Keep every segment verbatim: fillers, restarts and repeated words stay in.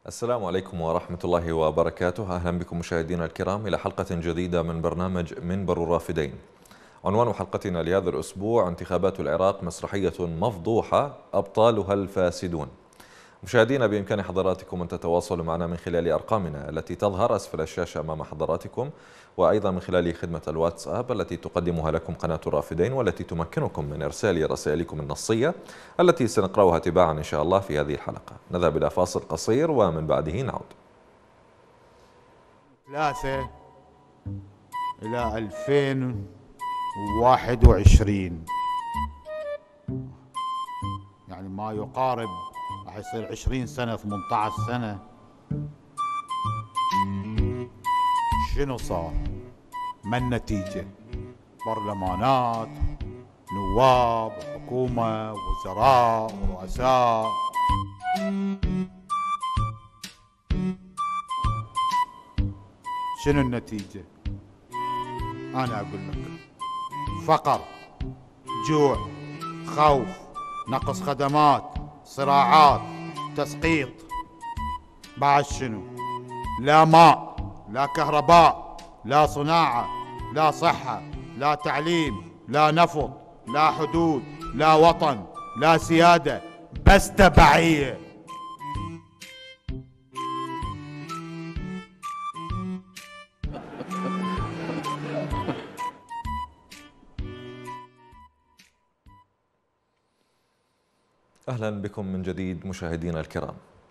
السلام عليكم ورحمة الله وبركاته. أهلا بكم مشاهدينا الكرام إلى حلقة جديدة من برنامج منبر الرافدين. عنوان حلقتنا لهذا الأسبوع: انتخابات العراق مسرحية مفضوحة أبطالها الفاسدون. مشاهدينا، بإمكان حضراتكم أن تتواصلوا معنا من خلال أرقامنا التي تظهر أسفل الشاشة أمام حضراتكم، وأيضا من خلال خدمة الواتساب التي تقدمها لكم قناة الرافدين، والتي تمكنكم من إرسال رسائلكم النصية التي سنقرأها تباعا إن شاء الله في هذه الحلقة. نذهب إلى فاصل قصير ومن بعده نعود. ثلاثة إلى ألفين وواحد وعشرين، يعني ما يقارب، راح يصير عشرين سنة، ثمانية عشر سنة. شنو صار؟ ما النتيجة؟ برلمانات، نواب، حكومة، وزراء، ورؤساء. شنو النتيجة؟ أنا أقول لك: فقر، جوع، خوف، نقص خدمات، صراعات، تسقيط. بعد شنو؟ لا ماء، لا كهرباء، لا صناعة، لا صحة، لا تعليم، لا نفط، لا حدود، لا وطن، لا سيادة، بس تبعية. أهلا بكم من جديد مشاهدينا الكرام.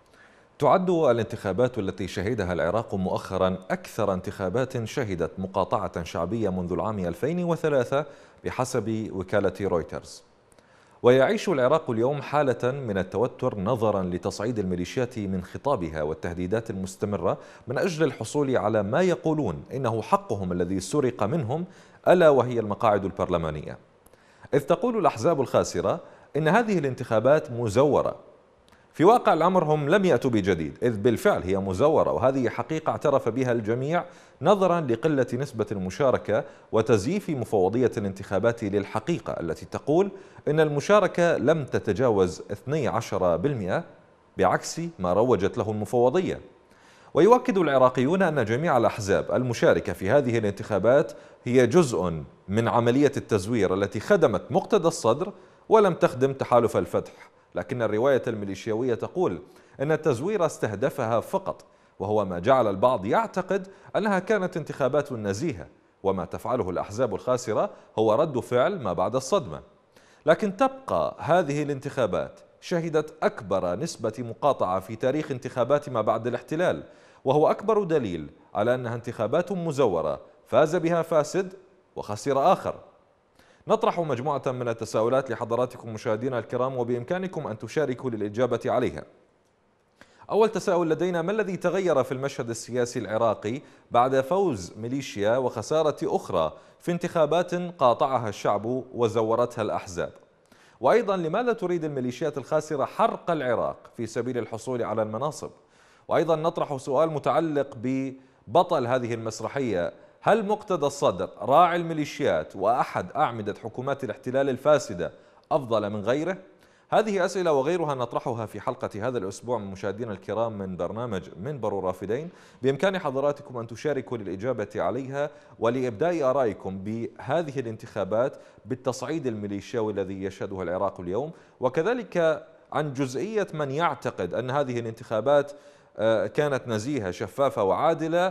تعد الانتخابات التي شهدها العراق مؤخرا أكثر انتخابات شهدت مقاطعة شعبية منذ العام ألفين وثلاثة بحسب وكالة رويترز. ويعيش العراق اليوم حالة من التوتر نظرا لتصعيد الميليشيات من خطابها والتهديدات المستمرة من أجل الحصول على ما يقولون إنه حقهم الذي سرق منهم، ألا وهي المقاعد البرلمانية. إذ تقول الأحزاب الخاسرة إن هذه الانتخابات مزورة. في واقع الأمر هم لم يأتوا بجديد، إذ بالفعل هي مزورة، وهذه حقيقة اعترف بها الجميع نظرا لقلة نسبة المشاركة وتزييف مفوضية الانتخابات للحقيقة التي تقول إن المشاركة لم تتجاوز اثني عشر بالمئة بعكس ما روجت له المفوضية. ويؤكد العراقيون أن جميع الأحزاب المشاركة في هذه الانتخابات هي جزء من عملية التزوير التي خدمت مقتدى الصدر ولم تخدم تحالف الفتح، لكن الرواية الميليشياوية تقول أن التزوير استهدفها فقط، وهو ما جعل البعض يعتقد أنها كانت انتخابات نزيهة، وما تفعله الأحزاب الخاسرة هو رد فعل ما بعد الصدمة. لكن تبقى هذه الانتخابات شهدت أكبر نسبة مقاطعة في تاريخ انتخابات ما بعد الاحتلال، وهو أكبر دليل على أنها انتخابات مزورة فاز بها فاسد وخسر آخر. نطرح مجموعة من التساؤلات لحضراتكم مشاهدينا الكرام، وبإمكانكم أن تشاركوا للإجابة عليها. أول تساؤل لدينا: ما الذي تغير في المشهد السياسي العراقي بعد فوز ميليشيا وخسارة أخرى في انتخابات قاطعها الشعب وزورتها الأحزاب؟ وأيضا، لماذا تريد الميليشيات الخاسرة حرق العراق في سبيل الحصول على المناصب؟ وأيضا نطرح سؤال متعلق ببطل هذه المسرحية: هل مقتدى الصدر راعي الميليشيات وأحد أعمدة حكومات الاحتلال الفاسدة أفضل من غيره؟ هذه أسئلة وغيرها نطرحها في حلقة هذا الأسبوع من مشاهدينا الكرام من برنامج منبر الرافدين. بإمكان حضراتكم أن تشاركوا للإجابة عليها ولإبداء آرائكم بهذه الانتخابات، بالتصعيد الميليشياوي الذي يشهده العراق اليوم، وكذلك عن جزئية من يعتقد أن هذه الانتخابات كانت نزيهة شفافة وعادلة،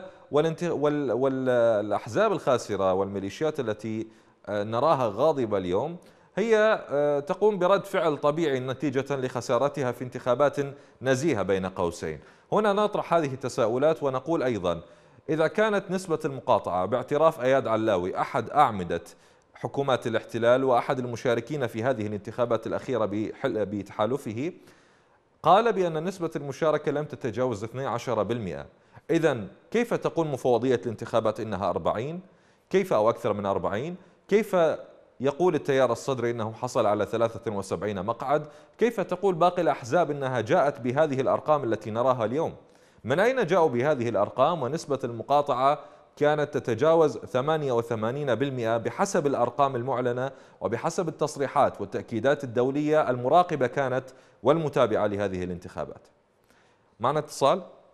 والأحزاب الخاسرة والميليشيات التي نراها غاضبة اليوم هي تقوم برد فعل طبيعي نتيجة لخسارتها في انتخابات نزيهة بين قوسين. هنا نطرح هذه التساؤلات ونقول أيضا: إذا كانت نسبة المقاطعة باعتراف أياد علاوي أحد أعمدة حكومات الاحتلال وأحد المشاركين في هذه الانتخابات الأخيرة بتحالفه قال بأن نسبة المشاركة لم تتجاوز اثني عشر بالمئة، إذن كيف تقول مفوضية الانتخابات إنها أربعين؟ كيف أو أكثر من أربعين؟ كيف يقول التيار الصدري إنه حصل على ثلاثة وسبعين مقعد؟ كيف تقول باقي الأحزاب إنها جاءت بهذه الأرقام التي نراها اليوم؟ من أين جاءوا بهذه الأرقام ونسبة المقاطعة كانت تتجاوز ثمانية وثمانين بالمئة بحسب الأرقام المعلنة وبحسب التصريحات والتأكيدات الدولية المراقبة كانت والمتابعة لهذه الانتخابات. معنا اتصال.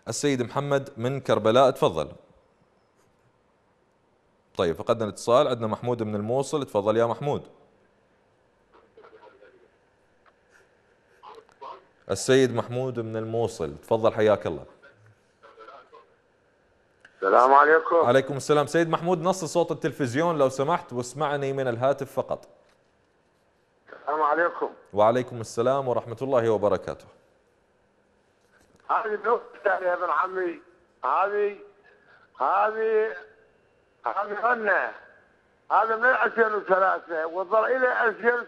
السيد محمد من كربلاء، تفضل. طيب فقدنا الاتصال. عندنا محمود من الموصل، تفضل يا محمود. السيد محمود من الموصل، تفضل حياك الله. السلام عليكم. عليكم السلام. سيد محمود نص صوت التلفزيون لو سمحت واسمعني من الهاتف فقط. السلام عليكم. وعليكم السلام ورحمة الله وبركاته. هذه نكتة يا ابن عمي، هذه هذه هذه غنى، هذا من ألفين وثلاثة وظل إلى ألفين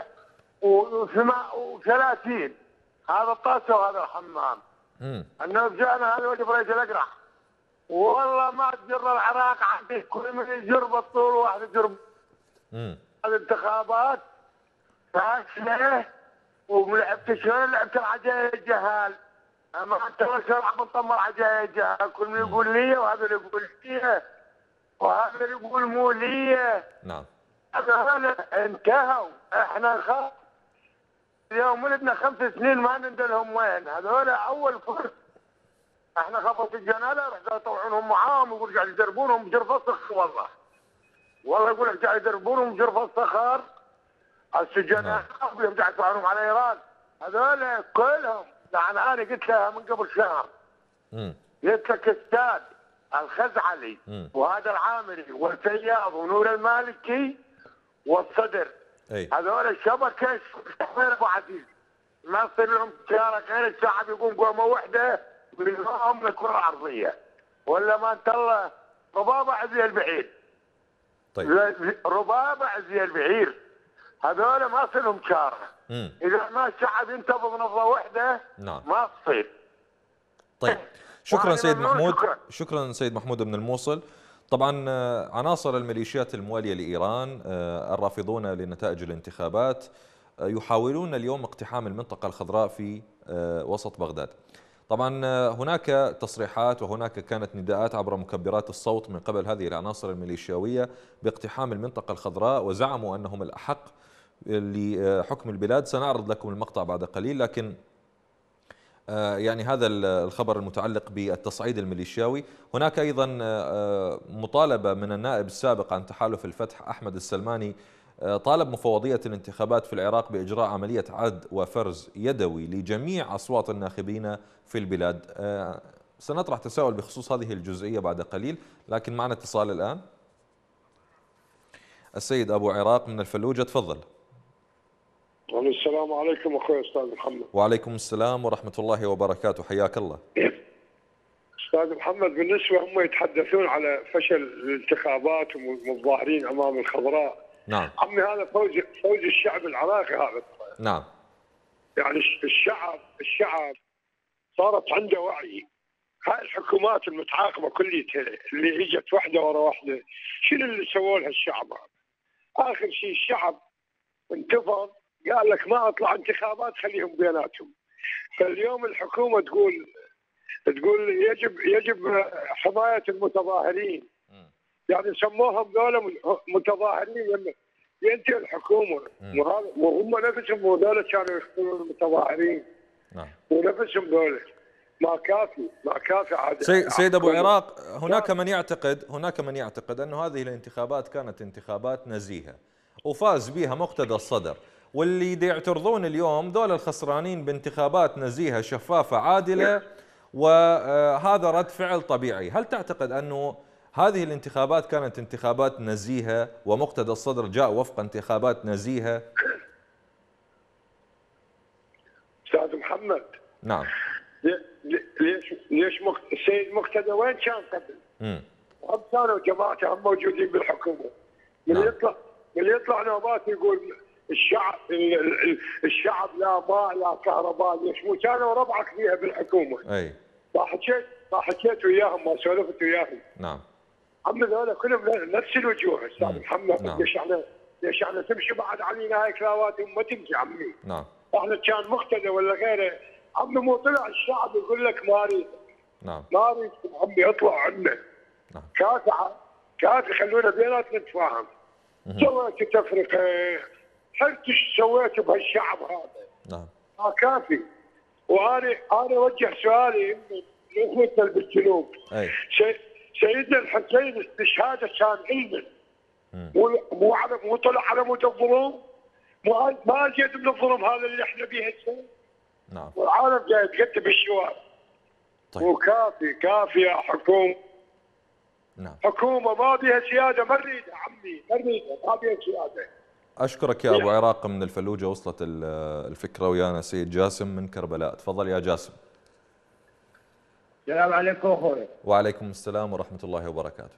وثلاثين، هذا الطاسة وهذا الحمام. امم الناس جانا هذا وجه بريد الأقرع، والله ما تجر العراق عندي، كل من يجر بالطول واحد يجر. امم هذه الانتخابات فاشلة، ولعبت شلون لعبت العجاية الجهال. اما انت شرع مطمر عجاية الجهال، كل من يقول لي وهذا يقول لي وهذا يقول مو لي. نعم. هذا انتهوا، احنا خ اليوم ولدنا خمس سنين ما ندري لهم وين، هذول اول فرصة. احنا خبط الجنازة رح يطوعونهم معاهم ويقول قاعد يدربونهم بجرف الصخر، والله والله يقول لك قاعد يدربونهم بجرف الصخر. السجناء قاعد يدفعونهم على ايران، هذول كلهم. يعني انا قلت لها من قبل شهر، قلت لك استاذ الخزعلي مم. وهذا العامري والفياض ونور المالكي والصدر، أي. هذول الشبكه غير ابو عزيز، ما يصير لهم تجاره غير الشعب يقوم قومه وحده ويلغاهم للكره الارضيه، ولا ما انت الله ربابه زي البعير. طيب ربابه زي البعير، هذول ما يصير لهم تجاره. اذا ما الشعب ينتبض نبضه وحده نعم. ما تصير. طيب شكرا سيد محمود. شكرا. شكرا سيد محمود من الموصل. طبعا عناصر الميليشيات الموالية لإيران الرافضون لنتائج الانتخابات يحاولون اليوم اقتحام المنطقة الخضراء في وسط بغداد. طبعا هناك تصريحات وهناك كانت نداءات عبر مكبرات الصوت من قبل هذه العناصر الميليشياوية باقتحام المنطقة الخضراء، وزعموا أنهم الأحق لحكم البلاد. سنعرض لكم المقطع بعد قليل، لكن يعني هذا الخبر المتعلق بالتصعيد الميليشياوي. هناك أيضا مطالبة من النائب السابق عن تحالف الفتح أحمد السلماني، طالب مفوضية الانتخابات في العراق بإجراء عملية عد وفرز يدوي لجميع أصوات الناخبين في البلاد. سنطرح تساؤل بخصوص هذه الجزئية بعد قليل، لكن معنا اتصال الآن. السيد أبو عراق من الفلوجة، تفضل. السلام عليكم اخوي استاذ محمد. وعليكم السلام ورحمه الله وبركاته، حياك الله. استاذ محمد، بالنسبه هم يتحدثون على فشل الانتخابات ومتظاهرين امام الخضراء. نعم. عمي هذا فوز فوز الشعب العراقي هذا. نعم. يعني الشعب الشعب صارت عنده وعي. هاي الحكومات المتعاقبه كليتها اللي اجت واحده ورا واحده، شنو اللي سووا لها الشعب هذا؟ اخر شيء الشعب انتفض، قال لك ما اطلع انتخابات خليهم بيناتهم. فاليوم الحكومه تقول تقول يجب يجب حمايه المتظاهرين، يعني سموهم ذولا متظاهرين. ينتهي الحكومه وهم نفسهم ذولا كانوا يختارون المتظاهرين. نعم. ونفسهم ذولا ما كافي ما كافي عاد. سي سيد ابو عراق، هناك من يعتقد هناك من يعتقد انه هذه الانتخابات كانت انتخابات نزيهه وفاز بها مقتدى الصدر، واللي يعترضون اليوم ذول الخسرانين بانتخابات نزيهة شفافة عادلة، وهذا رد فعل طبيعي. هل تعتقد أنه هذه الانتخابات كانت انتخابات نزيهة ومقتدى الصدر جاء وفق انتخابات نزيهة؟ أستاذ محمد. نعم. ليش ليش السيد مقتدى وين كان قبل؟ امم هم كانوا جماعته هم موجودين بالحكومة. من نعم. يطلع من يطلع نوبات يقول الشعب الشعب لا ماء لا كهرباء، ليش مو كانوا ربعك فيها بالحكومه؟ اي ما حكيت ما حكيت وياهم، ما سولفت وياهم. نعم. عم ذولا كلهم نفس الوجوه استاذ محمد. نعم. ليش احنا ليش احنا تمشي بعد علينا هاي كلاواتهم ما تمشي عمي؟ نعم. احنا كان مقتدى ولا غيره عمي مو طلع الشعب يقول لك ما اريد. نعم. ما اريد عمي اطلع عنا. نعم. كافي كافي خلونا بيناتنا نتفاهم. سويت تفرقه، حرت ايش سويت بهالشعب هذا؟ نعم. ما كافي. وانا انا اوجه سؤالي لاخوتنا بالجنوب. اي سي- سيدنا الحسين استشهاده كان علما، مو مو على مو طلع على مود الظلم، مو ما جيت من الظلم هذا اللي احنا فيه هسه. نعم. والعالم جاي يتقدم بالشوارع. طيب. وكافي كافي يا حكومه. نعم. حكومه ما بيها سياده، ما نريدها عمي، ما نريدها، ما بيها سياده. اشكرك يا ابو عراق من الفلوجه، وصلت الفكره ويانا. سيد جاسم من كربلاء، تفضل يا جاسم. السلام عليكم اخوي. وعليكم السلام ورحمه الله وبركاته.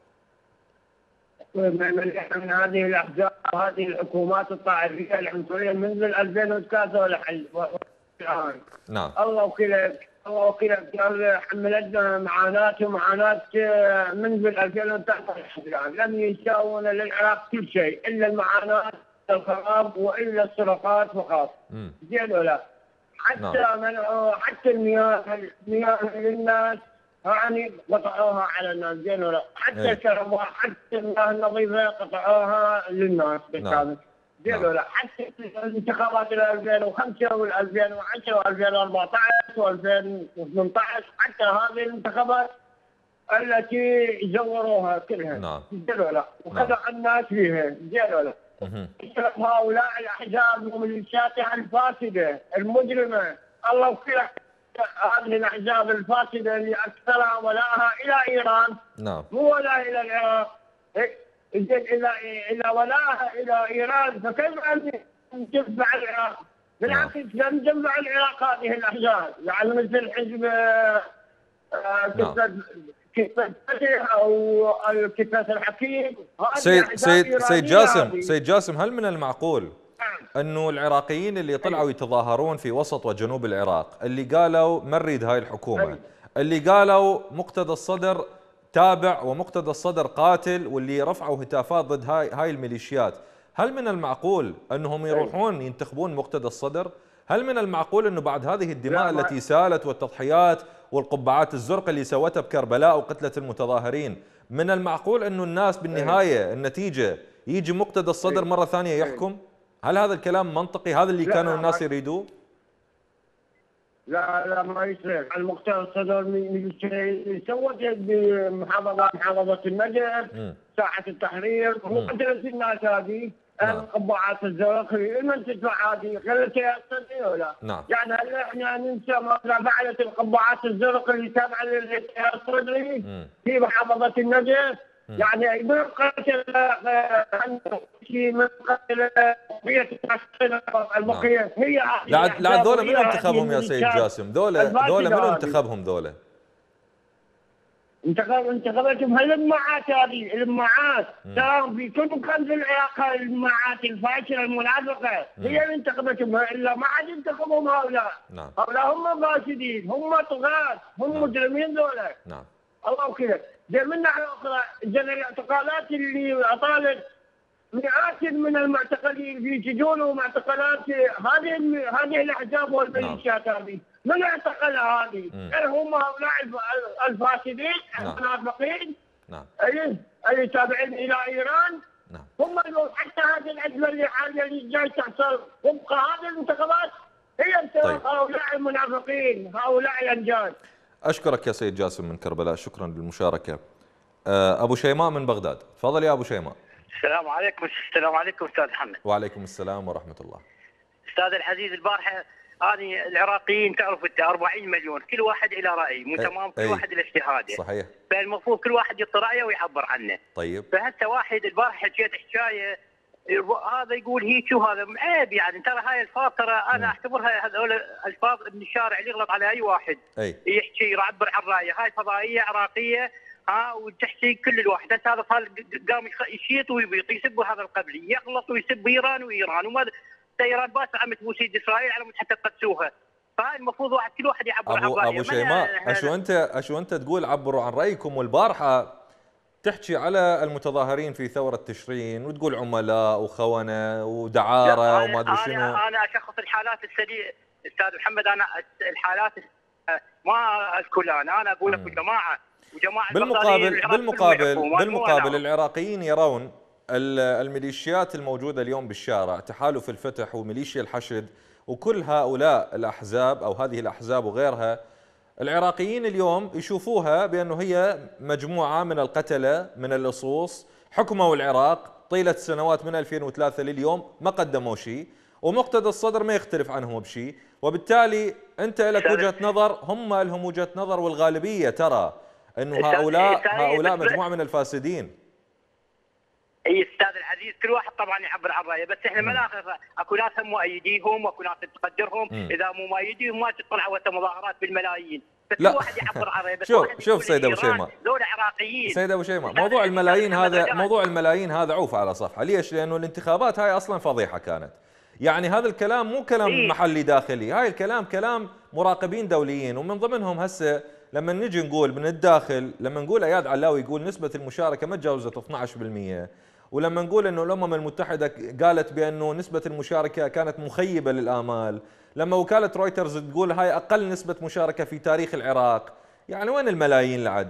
من هذه الاحزاب وهذه الحكومات الطائفيه العنصريه منذ ألفين وثلاثة والحل الان. نعم. الله وكيلك الله وكيلك قال حملتنا معاناه ومعاناه منذ ألفين وثلاثة الان، لم يساوون للعراق كل شيء الا المعاناه الخراب والا السرقات فقط. زين ولا؟ حتى نعم. منعوا حتى المياه المياه للناس يعني قطعوها على الناس. زين ولا؟ حتى ايه. الكهرباء حتى المياه النظيفه قطعوها للناس بالكامل. زين نعم. ولا؟ حتى الانتخابات ال ألفين وخمسة وال ألفين وعشرة وألفين وأربعة عشر وألفين وثمانية عشر حتى هذه الانتخابات التي زوروها كلها. نعم. زين ولا؟ وخدع الناس فيها. زين ولا؟ هؤلاء الاحزاب وميليشياتها الفاسده المجرمه، الله وكيلك هذه الاحزاب الفاسده اللي اكثرها ولاءها الى ايران. نعم. مو ولاء الى العراق. الى الى ولاءها الى ايران، فكيف ان تنفع العراق؟ بالعكس لم تنفع العراق هذه الاحزاب، يعني مثل حزب نعم. كتلة فتح او كتلة الحكيم. سيد سيد سيد جاسم سيد جاسم هل من المعقول انه العراقيين اللي طلعوا يتظاهرون في وسط وجنوب العراق، اللي قالوا ما نريد هاي الحكومه، اللي قالوا مقتدى الصدر تابع ومقتدى الصدر قاتل، واللي رفعوا هتافات ضد هاي هاي الميليشيات، هل من المعقول انهم يروحون ينتخبون مقتدى الصدر؟ هل من المعقول انه بعد هذه الدماء التي سالت والتضحيات والقبعات الزرقاء اللي سوتها بكربلاء وقتلة المتظاهرين، من المعقول انه الناس بالنهايه النتيجه يجي مقتدى الصدر مره ثانيه يحكم؟ هل هذا الكلام منطقي؟ هذا اللي كانوا الناس يريدوه؟ لا لا ما يصير. المقتدى الصدر سوت بمحافظه محافظه النجف ساحه التحرير، هو قتلت الناس هذه. القبعات الزرقاء من تدفع هذه خلتها تصدق ولا؟ نعم. يعني هل احنا ننسى ماذا فعلت القبعات الزرقاء اللي تابعه للاتحاد الصدري في محافظه النجف؟ يعني من قتل شيء من قتل بقيه البقيه هي لا لا ذولا من انتخبهم يا سيد جاسم؟ ذولا ذولا من انتخبهم ذولا؟ انتخب انتخبتهم هالجماعات هذه الجماعات ترى في كل مكان في العراق الجماعات الفاشله المنافقه هي اللي انتخبتهم، الا ما حد انتخبهم هؤلاء. نعم. هؤلاء هم فاسدين، هم طغاة، هم نعم. مجرمين ذولا. نعم. الله وكيلك. زي من ناحيه اخرى جن الاعتقالات اللي اطالت مئات من المعتقلين في سجون ومعتقلات هذه هذه الاحزاب والميليشيات هذه، من اعتقلها هذه؟ هم هؤلاء الفاسدين المنافقين. نعم. اي اللي تابعين الى ايران. نعم. هم حتى هذه الازمه اللي حاليا اللي جاي تحصل وفق هذه الانتخابات هي بسبب هؤلاء المنافقين، هؤلاء الانجاز. اشكرك يا سيد جاسم من كربلاء، شكرا للمشاركه. ابو شيماء من بغداد، تفضل يا ابو شيماء. السلام عليكم. السلام عليكم استاذ محمد. وعليكم السلام ورحمه الله. استاذ العزيز، البارحه اني العراقيين تعرف انت أربعين مليون، كل واحد الى راي، مو تمام؟ كل واحد له اجتهاده. صحيح. فالمفروض كل واحد يعطي رايه ويعبر عنه. طيب. فهسه واحد البارحه حكيت حكايه، هذا يقول هيك وهذا عيب، يعني ترى هاي الفاظ ترى انا اعتبرها هذول الفاظ من الشارع اللي يغلط على اي واحد. أي. يحكي يعبر عن رايه، هاي فضائيه عراقيه ها وتحكي كل الواحد. هسه هذا صار قام يشيط ويبيط يسب هذا القبلي، يغلط ويسب ايران وايران وما ايران بس عم تبوسيد اسرائيل على مود حتى تقدسوها. فهاي المفروض واحد كل واحد يعبر أبو عن رايه. ابو شيماء، اشو انت اشو انت تقول عبروا عن رايكم، والبارحه تحكي على المتظاهرين في ثوره تشرين وتقول عملاء وخونه ودعاره وما ادري شنو. انا انا اشخص الحالات السليمه استاذ محمد، انا الحالات ما اذكر، انا انا اقول لك جماعه وجماعه بالمقابل بالمقابل بالمقابل العراقيين يرون الميليشيات الموجوده اليوم بالشارع، تحالف الفتح وميليشيا الحشد وكل هؤلاء الاحزاب او هذه الاحزاب وغيرها، العراقيين اليوم يشوفوها بأنه هي مجموعة من القتلة من اللصوص حكموا العراق طيلة السنوات من ألفين وثلاثة لليوم، ما قدموا شيء، ومقتدى الصدر ما يختلف عنهم بشيء، وبالتالي أنت لك وجهة نظر، هم لهم وجهة نظر، والغالبية ترى أنه هؤلاء هؤلاء مجموعة من الفاسدين. اي استاذ العزيز، كل واحد طبعا يعبر عن رايه، بس احنا ما ناخذ اكو ناس هم مؤيديهم واكو ناس تقدرهم، اذا مو مؤيديهم ما تطلعوا مظاهرات بالملايين، بس كل واحد يعبر عن رايه. بس شوف شوف سيد ابو شيماء، دول عراقيين. سيد ابو شيماء، موضوع الملايين هذا موضوع الملايين هذا عوف على صفحه، ليش؟ لانه الانتخابات هاي اصلا فضيحه كانت. يعني هذا الكلام مو كلام إيه؟ محلي داخلي، هاي الكلام كلام مراقبين دوليين، ومن ضمنهم هسه لما نجي نقول من الداخل، لما نقول اياد علاوي يقول نسبه المشاركه ما تجاوزت اثنعش بالمئة، ولما نقول انه الامم المتحده قالت بانه نسبه المشاركه كانت مخيبه للامال، لما وكاله رويترز تقول هاي اقل نسبه مشاركه في تاريخ العراق، يعني وين الملايين لعد؟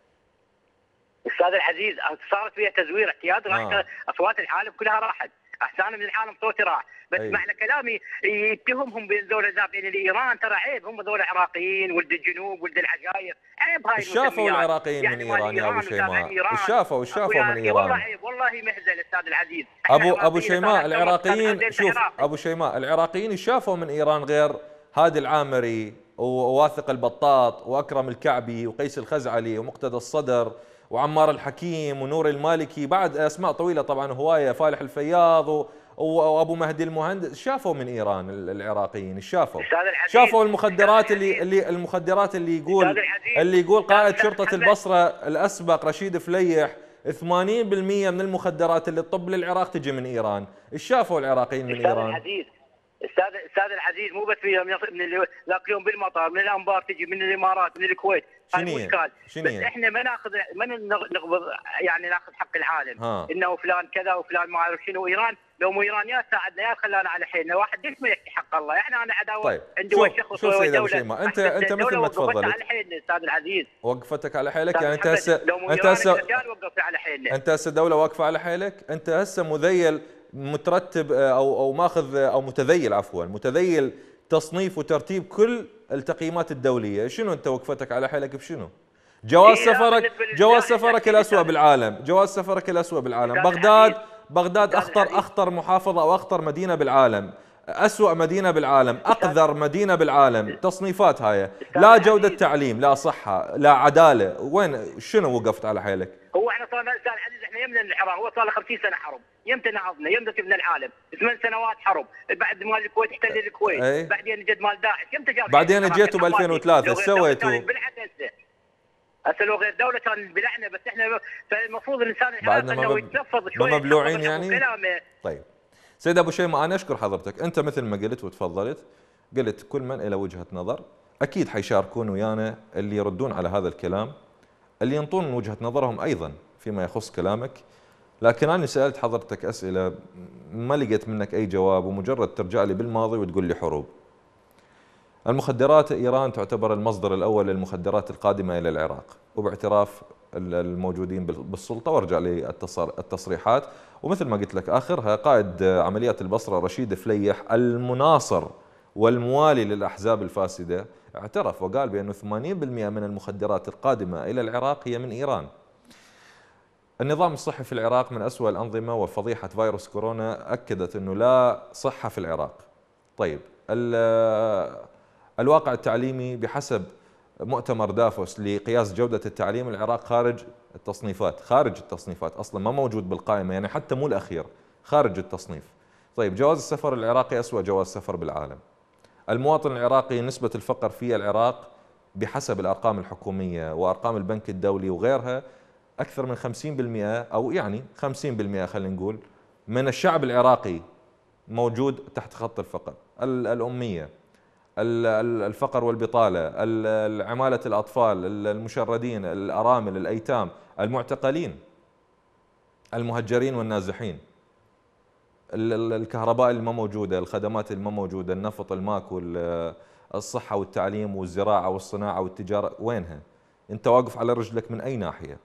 استاذ العزيز صارت فيها تزوير اعتياد، راحت آه. اصوات العالم كلها راحت، احسان من العالم صوتي راح، بس أيه. معنى كلامي يتهمهم بين ذول بين ايران، ترى عيب، هم ذول عراقيين ولد الجنوب ولد العجاير، عيب هاي. ايش شافوا العراقيين يعني من ايران يا ابو شيماء؟ ايش شافوا ايش شافوا من ايران؟ والله عيب، والله مهزل استاذ العزيز. ابو ابو شيماء العراقيين، شوف ابو شيماء العراقيين ايش شافوا من ايران غير هادي العامري وواثق البطاط واكرم الكعبي وقيس الخزعلي ومقتدى الصدر وعمار الحكيم ونور المالكي، بعد اسماء طويله طبعا هوايه، فالح الفياض وابو مهدي المهندس. شافوا من ايران العراقيين، شافوا شافوا المخدرات اللي اللي المخدرات اللي يقول اللي يقول قائد شرطه البصره الاسبق رشيد فليح ثمانين بالمئة من المخدرات اللي تطب للعراق تجي من ايران. ايش شافوا العراقيين من ايران؟ استاذ استاذ العزيز، مو بس من ذاك اليوم بالمطار من الانبار تجي من الامارات من الكويت، شنو بس احنا ما ناخذ ما نقبض يعني ناخذ حق العالم ها. انه فلان كذا وفلان ما اعرف شنو. ايران لو مو ايران يا ساعدنا يا خلانا على حيلنا، واحد ليش ما يحكي حق الله؟ احنا انا عداوه طيب. عندي وشخص شوف سيد ابو شيماء، انت انت مثل ما تفضلت على حيلنا استاذ العزيز، وقفتك على حيلك، يعني انت هسه انت هسه انت هسه دوله واقفه على حيلك، انت هسه مذيل مترتب او او ماخذ او متذيل عفوا متذيل تصنيف وترتيب كل التقييمات الدوليه، شنو انت وقفتك على حيلك بشنو؟ جواز سفرك جواز سفرك الاسوء بالعالم، جواز سفرك الاسوء بالعالم، بغداد بغداد اخطر اخطر محافظه او اخطر مدينه بالعالم، اسوء مدينه بالعالم، اقذر مدينه بالعالم، تصنيفات هاي، لا جوده تعليم، لا صحه، لا عداله، وين شنو وقفت على حيلك؟ هو احنا صار استاذ العزيز احنا يمنا العراق، هو صار له خمسين سنه حرب، يمتى نهضنا، يمتى سبنا العالم، ثمان سنوات حرب، بعد مال الكويت احتل الكويت، أي. بعدين جد مال داعش، يمتى جاب؟ بعدين اجيتوا ب ألفين وثلاثة ايش سويتوا؟ هسه لو غير دوله كان بلعنا، بس احنا فالمفروض الانسان العراقي انه يتلفظ شوي، ما مبلوعين يعني؟ طيب سيد ابو شيماء، انا اشكر حضرتك، انت مثل ما قلت وتفضلت، قلت كل من له وجهه نظر، اكيد حيشاركون ويانا اللي يردون على هذا الكلام، اللي ينطون وجهه نظرهم ايضا فيما يخص كلامك، لكن انا سالت حضرتك اسئله ما لقيت منك اي جواب، ومجرد ترجع لي بالماضي وتقول لي حروب. المخدرات، ايران تعتبر المصدر الاول للمخدرات القادمه الى العراق، وباعتراف الموجودين بالسلطه، وارجع لي التصريحات، ومثل ما قلت لك اخرها قائد عمليات البصره رشيد فليح المناصر والموالي للاحزاب الفاسده اعترف وقال بانه ثمانين بالمئة من المخدرات القادمه الى العراق هي من ايران. النظام الصحي في العراق من أسوأ الأنظمة، وفضيحة فيروس كورونا أكدت أنه لا صحة في العراق. طيب الواقع التعليمي بحسب مؤتمر دافوس لقياس جودة التعليم، العراق خارج التصنيفات، خارج التصنيفات أصلا، ما موجود بالقائمة، يعني حتى مو الأخير، خارج التصنيف. طيب جواز السفر العراقي أسوأ جواز سفر بالعالم. المواطن العراقي نسبة الفقر في العراق بحسب الأرقام الحكومية وأرقام البنك الدولي وغيرها أكثر من خمسين بالمئة، أو يعني خمسين بالمئة خلينا نقول من الشعب العراقي موجود تحت خط الفقر. الأمية، الفقر والبطالة، عمالة الأطفال، المشردين، الأرامل، الأيتام، المعتقلين، المهجرين والنازحين، الكهرباء اللي ما موجودة، الخدمات اللي ما موجودة، النفط، الماكو، الصحة والتعليم والزراعة والصناعة والتجارة، وينها؟ أنت واقف على رجلك من أي ناحية؟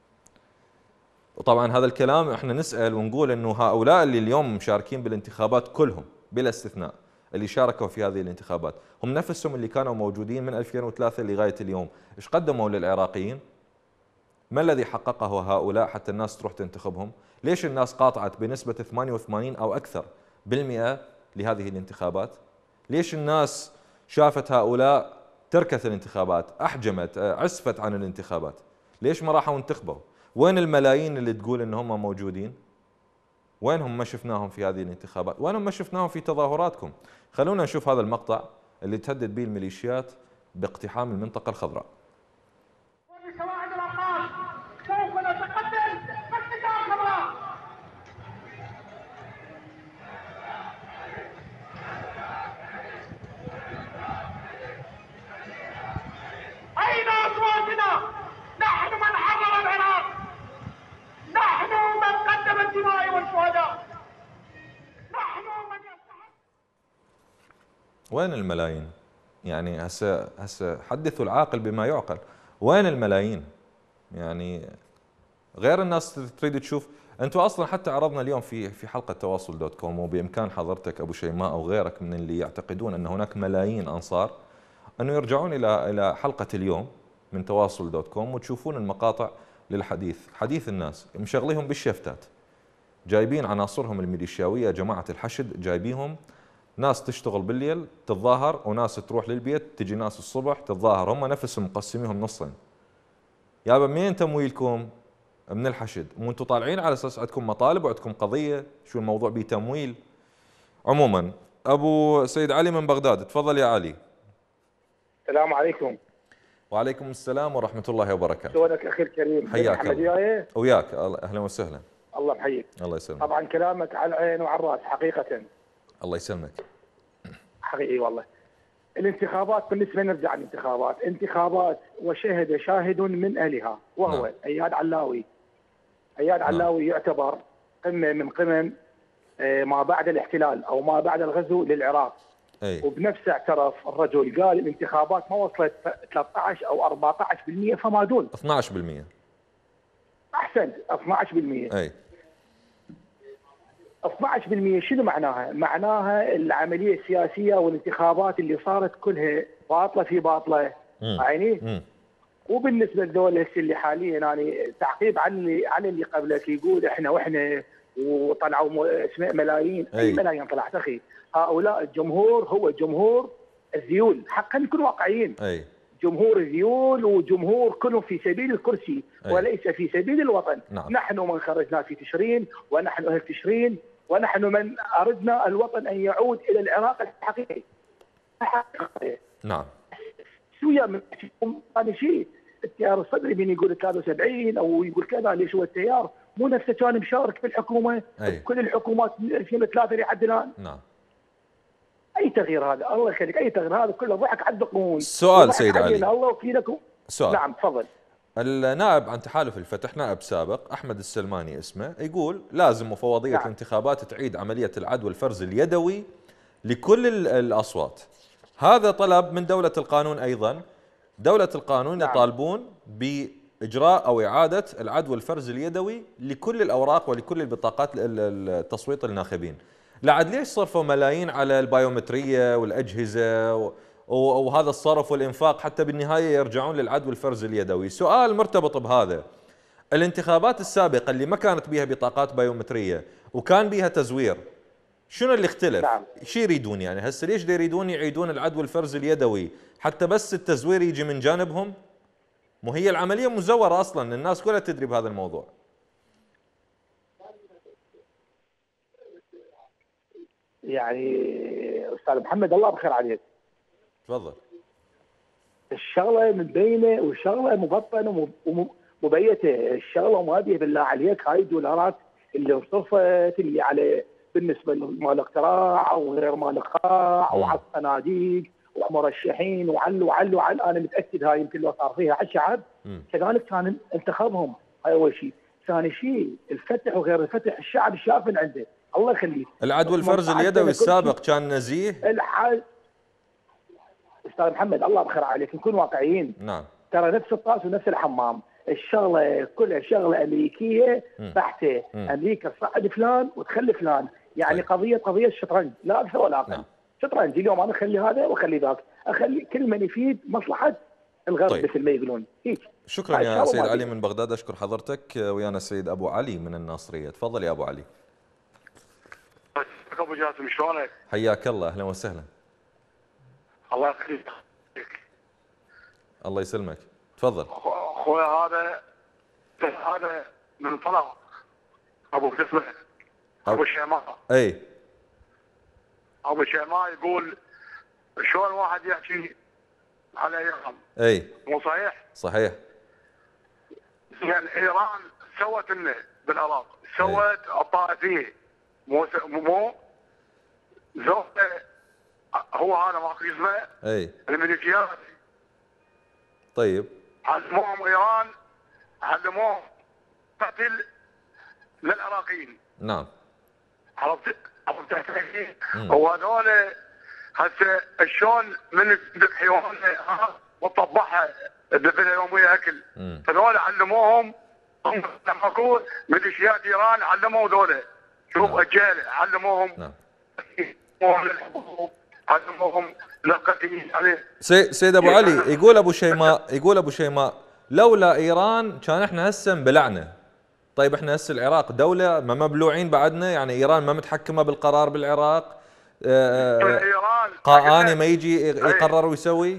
وطبعا هذا الكلام احنا نسأل ونقول انه هؤلاء اللي اليوم مشاركين بالانتخابات كلهم بلا استثناء اللي شاركوا في هذه الانتخابات هم نفسهم اللي كانوا موجودين من ألفين وثلاثة لغاية اليوم. إيش قدموا للعراقيين؟ ما الذي حققه هؤلاء حتى الناس تروح تنتخبهم؟ ليش الناس قاطعت بنسبة ثمانية وثمانين أو أكثر بالمئة لهذه الانتخابات؟ ليش الناس شافت هؤلاء تركت الانتخابات، أحجمت، عسفت عن الانتخابات؟ ليش ما راحوا انتخبوا؟ وين الملايين اللي تقول إن هم موجودين؟ وينهم ما شفناهم في هذه الانتخابات؟ وينهم ما شفناهم في تظاهراتكم؟ خلونا نشوف هذا المقطع اللي تهدد به الميليشيات باقتحام المنطقة الخضراء. وبسواعد الأرقام سوف نتقدم باتجاه الخضراء. أين أصواتنا؟ نحن من حرر العراق، نحن من قدم الدماء والشهداء، نحن من يستحق. وين الملايين؟ يعني هسه هسه حدثوا العاقل بما يعقل، وين الملايين؟ يعني غير الناس تريد تشوف. انتم اصلا حتى عرضنا اليوم في في حلقه تواصل دوت كوم، وبامكان حضرتك ابو شيماء او غيرك من اللي يعتقدون ان هناك ملايين انصار انه يرجعون الى الى حلقه اليوم من تواصل دوت كوم وتشوفون المقاطع للحديث، حديث الناس مشغليهم بالشفتات، جايبين عناصرهم الميليشياويه جماعه الحشد، جايبيهم ناس تشتغل بالليل تتظاهر وناس تروح للبيت، تجي ناس الصبح تتظاهر، هم نفسهم مقسميهم نصين. يابا منين تمويلكم؟ من الحشد، وانتم طالعين على اساس عندكم مطالب وعندكم قضيه، شو الموضوع بتمويل؟ عموما ابو سيد علي من بغداد، تفضل يا علي. السلام عليكم. وعليكم السلام ورحمه الله وبركاته. شلونك اخي الكريم؟ حياك الله. وياك، اهلا وسهلا. الله يحييك. الله يسلمك. طبعا كلامك على العين وعلى الراس حقيقه. الله يسلمك. حقيقي والله. الانتخابات بالنسبه نرجع للانتخابات، انتخابات وشهد شاهد من اهلها وهو نعم. اياد علاوي. اياد نعم. علاوي يعتبر قمه من قمم ما بعد الاحتلال او ما بعد الغزو للعراق. أي. وبنفسه اعترف الرجل، قال الانتخابات ما وصلت ثلاثة عشر او أربعة عشر بالمئة فما دون اثني عشر بالمئة. احسنت، اثني عشر بالمئة. اي اثني عشر بالمئة شنو معناها؟ معناها العمليه السياسيه والانتخابات اللي صارت كلها باطله في باطله. عيني؟ وبالنسبه لذول هسه اللي حاليا يعني تعقيب عن اللي عن اللي قبلك يقول احنا واحنا وطلعوا اسماء ملايين. اي, أي ملايين طلعت اخي؟ هؤلاء الجمهور هو جمهور الذيول، حقا نكون واقعيين. اي جمهور الذيول وجمهور كلهم في سبيل الكرسي أي. وليس في سبيل الوطن. نعم. نحن من خرجنا في تشرين ونحن اهل تشرين ونحن من اردنا الوطن ان يعود الى العراق الحقيقي. نعم. شويه من هذا شيء التيار الصدري بين يقول ثلاثة وسبعين او يقول كذا، ليش هو التيار مو نفسه كان مشارك في الحكومه أي. كل الحكومات من ألفين وثلاثة لحد الان. نعم. اي تغيير هذا؟ الله يخليك، اي تغيير هذا كله ضحك على الدقون. سؤال سيد علي. الله وكيلكم. سؤال. نعم تفضل. النائب عن تحالف الفتح، نائب سابق احمد السلماني اسمه، يقول لازم مفوضيه نعم. الانتخابات تعيد عمليه العد والفرز اليدوي لكل الاصوات. هذا طلب من دوله القانون ايضا. دوله القانون نعم. يطالبون باجراء او اعاده العد والفرز اليدوي لكل الاوراق ولكل البطاقات التصويت الناخبين. لعد ليش صرفوا ملايين على البايومتريه والاجهزه و... وهذا الصرف والإنفاق حتى بالنهاية يرجعون للعد والفرز اليدوي؟ سؤال مرتبط بهذا، الانتخابات السابقة اللي ما كانت بها بطاقات بايومترية وكان بها تزوير، شنو اللي اختلف؟ نعم. شو يريدون يعني هسه؟ ليش يريدون يعيدون العد والفرز اليدوي حتى بس التزوير يجي من جانبهم؟ مو هي العملية مزورة أصلا، الناس كلها تدري بهذا الموضوع. يعني أستاذ محمد الله بخير عليك. تفضل. الشغله مبينه والشغله مبطنه ومبيته، الشغله ما بيه بالله عليك هاي الدولارات اللي انصرفت اللي على بالنسبه لمال اقتراع او غير مال اقتراع وعلى الصناديق ومرشحين وعل وعل وعل، انا متاكد هاي يمكن لو صار فيها على الشعب كذلك كان انتخابهم. هاي اول شيء. ثاني شيء الفتح وغير الفتح الشعب شاف من عنده، الله يخليك. العد والفرز اليدوي السابق كان نزيه. الحال استاذ محمد الله بخير عليك، نكون واقعيين. نعم. ترى نفس الطاس ونفس الحمام، الشغله كلها شغله امريكيه بحته. امريكا تصعد فلان وتخلي فلان، يعني طيب. قضيه قضيه الشطرنج لا اكثر ولا اقل. نعم. شطرنج. اليوم انا اخلي هذا واخلي ذاك، اخلي كل من يفيد مصلحه الغرب. طيب. مثل ما يقولون هيك. شكرا يا سيد علي من بغداد، اشكر حضرتك. ويانا السيد ابو علي من الناصريه، تفضل يا ابو علي. ابو جاسم شلونك؟ حياك الله، اهلا وسهلا. الله يخليك. الله يسلمك، تفضل. اخوي هذا هذا من طلق ابو اسمه ابو شيماء. اي ابو شيماء يقول شلون واحد يحكي على ايران؟ اي مو صحيح؟ صحيح. يعني ايران سوت لنا بالعراق، سوت الطائفيه، مو مو زوجته هو هذا ماكو اسمه اي الميليشيات. طيب علموهم ايران، علموهم قتل للعراقيين. نعم. عرفت عرفت كيف؟ وهذول هسه شلون من حيوان وطبعها الدفنه يوميه اكل، هذول علموهم هم لما اكو ميليشيات ايران علموا ذولا. شوف نعم. الجيل علموهم. نعم. علموهم للقتيل يعني. سي سيد ابو علي، يقول ابو شيماء يقول ابو شيماء لولا ايران كان احنا هسه انبلعنا. طيب احنا هسه العراق دوله ما مبلوعين بعدنا، يعني ايران ما متحكمه بالقرار بالعراق. ايران قائاني ما يجي يقرر ويسوي.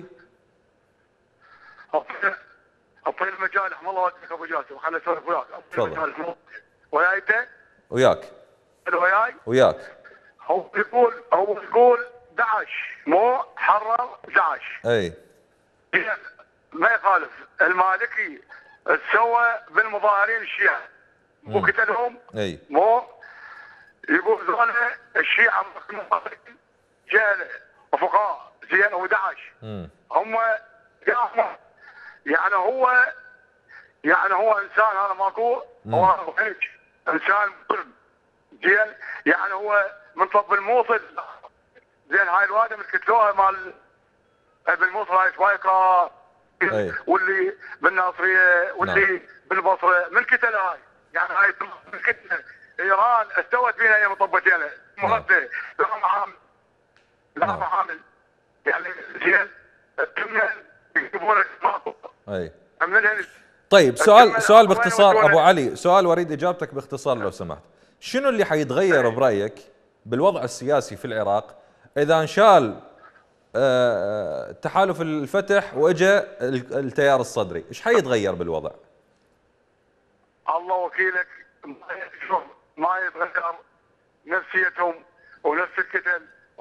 اعطيني المجال رحم الله وجهك ابو جاسم، خليني اسولف وياك. تفضل. وياي انت؟ وياك. وياي؟ وياك. هو يقول هو يقول داعش مو حرر داعش. اي ما يخالف. المالكي سوى بالمظاهرين الشيعة وقتلهم. اي مو يقول ذولا الشيعة جهل وفقهاء زين وداعش هم قاموا. يعني هو يعني هو انسان هذا ماكو، هو هيك انسان زين. يعني هو من طب الموصل زين. هاي الوادي من كتلوها مال بالموصل هاي شويكه واللي بالناصريه واللي نعم. بالبصره من كتل هاي. يعني هاي من كتله ايران استوت فينا هي مطبتين مرده لا معامل لا نعم. معامل يعني زين يجيبون ماكو. اي من طيب سؤال سؤال باختصار ابو علي، سؤال وريد اجابتك باختصار لو سمحت. شنو اللي حيتغير برايك بالوضع السياسي في العراق اذا انشال تحالف الفتح واجى التيار الصدري؟ ايش حيتغير بالوضع؟ الله وكيلك شوف ما يتغير نفسيتهم ونفس الكتل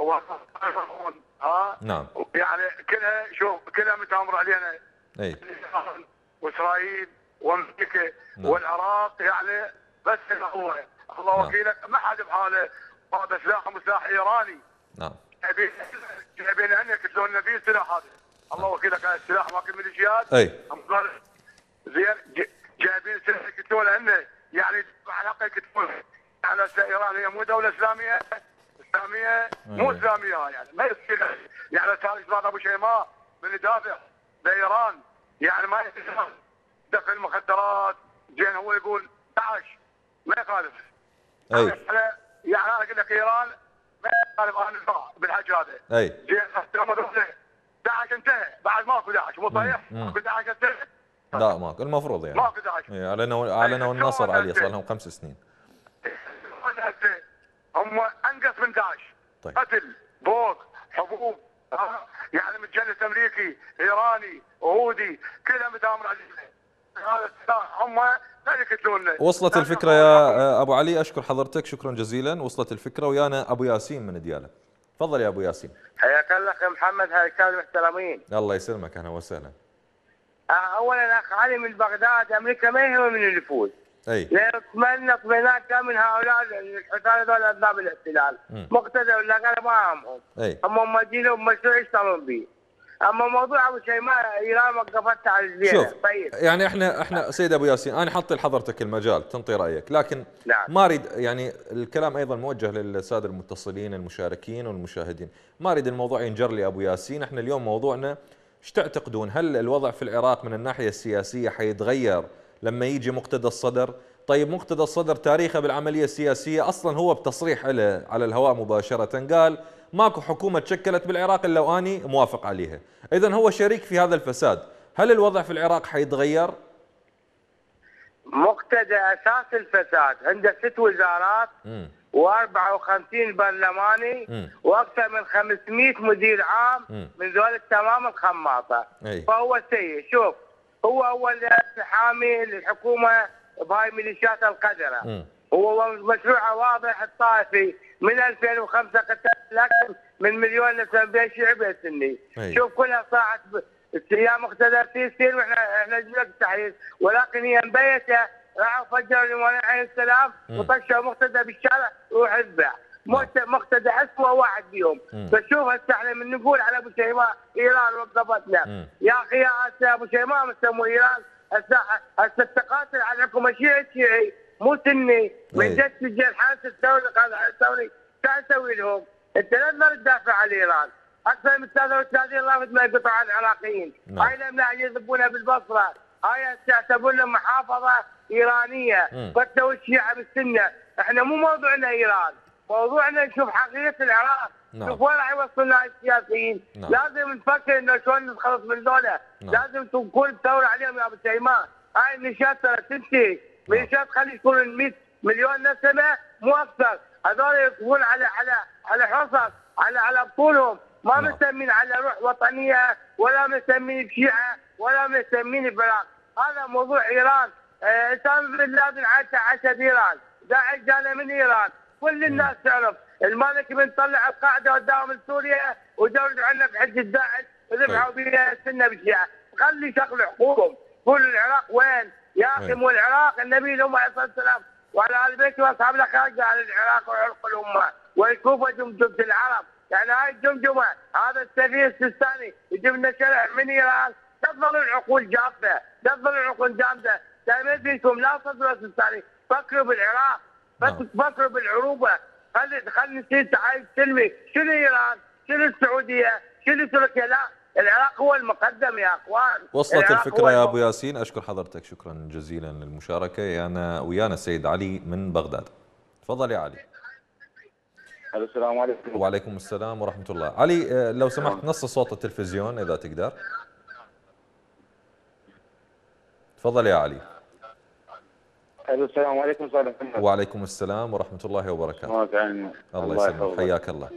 ها نعم. يعني كلها شوف كلها متامره علينا. اي واسرائيل وامريكا نعم. والعراق يعني بس هو الله نعم. وكيلك ما حد بحاله. هذا سلاحهم سلاح ايراني. نعم. جايبين ان يقتلون النبي السلاح هذا. الله وكيلك هذا السلاح ماكو ميليشيات. اي زين جايبين سلاح يقتلون انه يعني على حق يقتلون. يعني ايران هي مو دوله اسلاميه اسلاميه مو اسلاميه يعني ما يصير. يعني ثالث بعض ابو شيماء من يدافع لايران يعني ما يصير دفع المخدرات. زين هو يقول داعش ما يخالف. اي يعني انا اقول لك ايران ما يخالف انا بالحج هذا. اي زين داعش انتهى بعد ماكو داعش مو صحيح؟ ماكو داعش انتهى. لا ماكو المفروض يعني ماكو داعش. اي اعلنوا اعلنوا النصر عليه صار لهم خمس سنين. هم انقص من داعش. طيب. قتل بوق حبوب يعني متجنس امريكي ايراني وهودي كلها متامر عليه. هذا السلاح هم لا يقتلون. وصلت الفكره يا ابو علي، اشكر حضرتك شكرا جزيلا. وصلت الفكره. ويانا ابو ياسين من دياله، تفضل يا ابو ياسين. حياك الله اخي محمد، حياك الله المحترمين. الله يسلمك اهلا وسهلا. اولا اخ علي من بغداد، امريكا ما يهم من اللي يفوز. اي نتمنى اطمئنان كامل من هؤلاء الحصان هذول اذناب الاحتلال مقتدى ولا غير ما همهم. هم مدينهم مشروع يشتغلون به. اما موضوع ابو شيماء ايران وقفتها على الزينه. طيب يعني احنا احنا سيد ابو ياسين انا حط لحضرتك المجال تنطي رايك، لكن نعم. ما اريد يعني الكلام ايضا موجه للساده المتصلين المشاركين والمشاهدين، ما اريد الموضوع ينجر لي ابو ياسين. احنا اليوم موضوعنا ايش تعتقدون؟ هل الوضع في العراق من الناحيه السياسيه حيتغير لما يجي مقتدى الصدر؟ طيب مقتدى الصدر تاريخه بالعملية السياسية أصلا هو بتصريح له على الهواء مباشرة قال ماكو حكومة تشكلت بالعراق إلا وأني موافق عليها. إذن هو شريك في هذا الفساد. هل الوضع في العراق حيتغير؟ مقتدى أساس الفساد، عنده ست وزارات وأربعة وخمسين برلماني م. وأكثر من خمسمئة مدير عام م. من ذول التمام الخماطة. أي. فهو سيء. شوف، هو أول حامي للحكومة بهاي ميليشيات القذرة. م. هو مشروعه واضح الطائفي من ألفين وخمسة قتل أكثر من مليون نسمة بين شيعي وبين سني. شوف كلها صاعت يا مقتدى سير واحنا احنا نجيب لك التحرير، ولكن هي مبيته راحوا فجروا الامام عليه السلام وطشوا مقتدى بالشارع وروح اذبح. مقتدى اسوء واحد فيهم. فشوف هسه احنا من نقول على ابو شيماء ايران وقفتنا. يا اخي يا هسه ابو شيماء مسموه ايران، هسه هسه التقاتل على الحكومه شيعي شيعي مو سني من جد سجل حارس الثوري الثوري شو اسوي لهم؟ انت لا تقدر تدافع عن ايران. اكثر من ثلاثة وثلاثين رافد ما يقطع عن العراقيين. هاي الاملاح يذبونها بالبصره، هاي يعتبرون لهم محافظه ايرانيه، قتلوا الشيعه بالسنه، احنا مو موضوعنا ايران، موضوعنا نشوف حقيقه العراق، شوف وين راح يوصلنا السياسيين، لازم نفكر انه شلون نتخلص من ذولا، لازم تكون ثوره عليهم يا ابو شيماء، هاي الميليشيات ترى تنتهي، ميليشيات خلي يكونوا مئة مليون نسمه مو اكثر، هذول يكونون على على على حصص، على على بطولهم، ما مهتمين على روح وطنيه ولا مهتمين بشيعه ولا مهتمين بعراق، هذا موضوع ايران، اسامه بن لادن عاش عاش بايران، داعش جانا من ايران، كل الناس تعرف، المالك بن طلع القاعده قدام سوريا ودوروا عنا بحجه داعش وذبحوا بها السنه بالشيعه، خلي شغل حقوقهم، قول العراق وين؟ يا اخي مو العراق، النبي لهم عليه الصلاه والسلام وعلى ال بيته واصحاب الاخلاق قال العراق وعرق الامه والكوفه جمجمه العرب، يعني هاي الجمجمه هذا السفير السيستاني يجيب لنا شرع من ايران، تفضلوا العقول جافه، تفضلوا العقول جامده، ما فيكم لا تفضلوا السيستاني، فكروا بالعراق، فكروا بالعروبه، خلي خلي نصير تعايش سلمي، شنو ايران؟ شنو السعوديه؟ شنو تركيا؟ لا، العراق هو المقدم يا اخوان. وصلت الفكره يا ابو ياسين، اشكر حضرتك شكرا جزيلا للمشاركه. انا ويانا السيد علي من بغداد. تفضل يا علي. السلام عليكم. وعليكم السلام ورحمه الله. علي لو سمحت نص صوت التلفزيون اذا تقدر. تفضل يا علي. السلام عليكم استاذ محمد. وعليكم السلام ورحمه الله وبركاته. الله يسلمك، حياك الله.